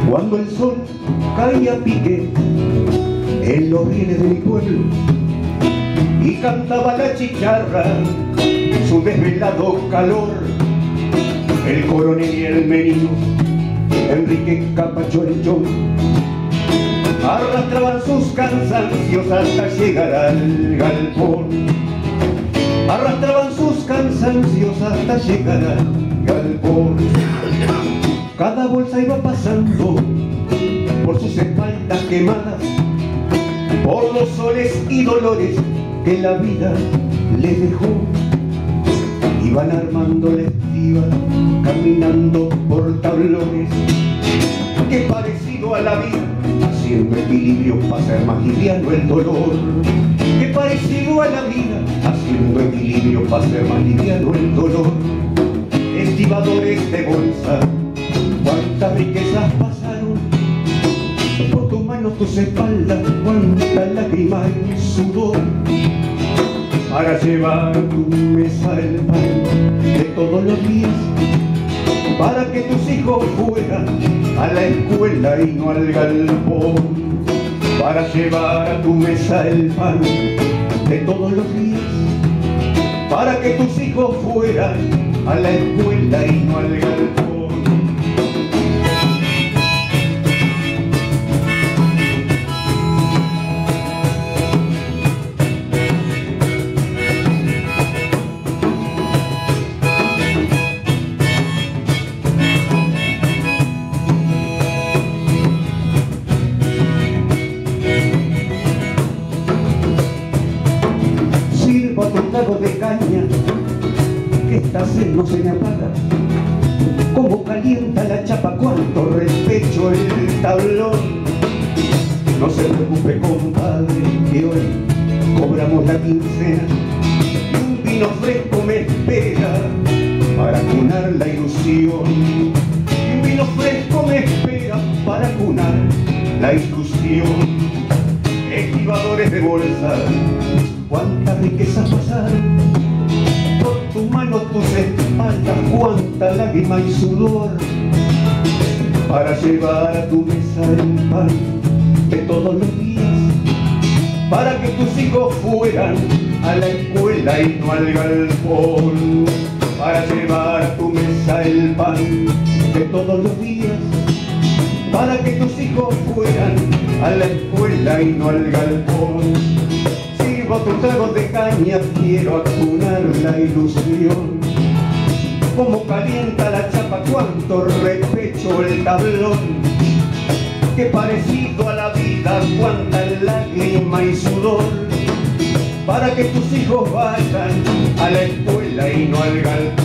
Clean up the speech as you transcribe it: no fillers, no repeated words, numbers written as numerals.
Cuando el sol cae a pique en los rieles de mi pueblo y cantaba la chicharra su desvelado calor, el coronel y el menino Enrique Capacho el Chon arrastraban sus cansancios hasta llegar al galpón. Arrastraban sus cansancios hasta llegar al galpón. Cada bolsa iba pasando por sus espaldas quemadas, por los soles y dolores que la vida les dejó. Iban armando la estiva, caminando por tablones, que parecido a la vida, haciendo equilibrio para ser más liviano el dolor. Que parecido a la vida, haciendo equilibrio para ser más liviano el dolor. Estibadores de bolsa, cuántas riquezas pasaron por tus manos, tus espaldas, cuánta lágrima y sudor, para llevar a tu mesa el pan de todos los días, para que tus hijos fueran a la escuela y no al galpón. Para llevar a tu mesa el pan de todos los días, para que tus hijos fueran a la escuela y no al galpón. Otro trago de caña, que esta sed no se me apaga. Como calienta la chapa, cuánto respecho el tablón. No se preocupe, compadre, que hoy cobramos la quincena y un vino fresco me espera para cunar la ilusión. Y un vino fresco me espera para cunar la ilusión. Estibadores de bolsa, cuántas riquezas pasaron por tu mano, tus espaldas, cuánta lágrima y sudor, para llevar a tu mesa el pan de todos los días, para que tus hijos fueran a la escuela y no al galpón. Para llevar a tu mesa el pan de todos los días, para que tus hijos fueran a la escuela y no al galpón. Otro trago de caña, quiero acunar la ilusión. Como calienta la chapa, cuánto repecho el tablón. Que parecido a la vida, cuánta lágrima y sudor, para que tus hijos vayan a la escuela y no al galpón.